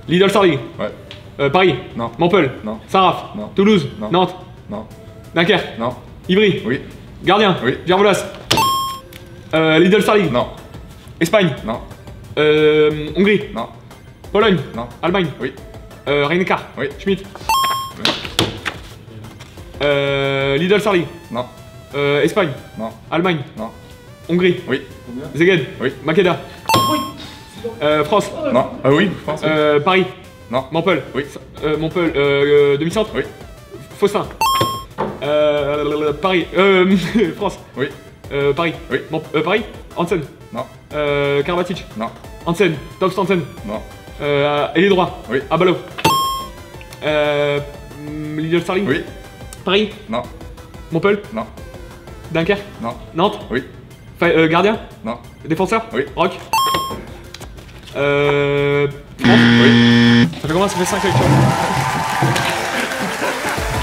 Lidl Starling. Ouais. Paris. Non. Montpellier. Non. Saint-Raph. Non. Toulouse. Non. Nantes. Non. Dunkerque. Non. Ivry. Oui. Gardien. Oui. Gervolas. Lidl Starling. Non. Espagne. Non. Hongrie. Non. Pologne. Non. Allemagne. Oui. Rhein-Neckar. Oui. Schmidt. Lidl Starling. Non. Espagne. Non. Allemagne. Non. Hongrie. Oui. Szeged. Oui. Makeda. France. Non. Ah oui, France. Oui. Paris. Non. Montpellier. Oui. Montpellier. Demi-centre. Oui. Faustin. Paris. France. Oui. Paris. Oui. Paris. Hansen. Non. Karabatic. Non. Hansen. Tops Hansen. Non. Ailier droit. Oui. Abalo. Lidl Starling. Oui. Paris. Non. Montpellier. Non. Dunkerque. Non. Nantes. Oui. Gardien. Non. Défenseur. Oui. Rock. France. Oui. Ça fait combien? Ça fait 5 lectures.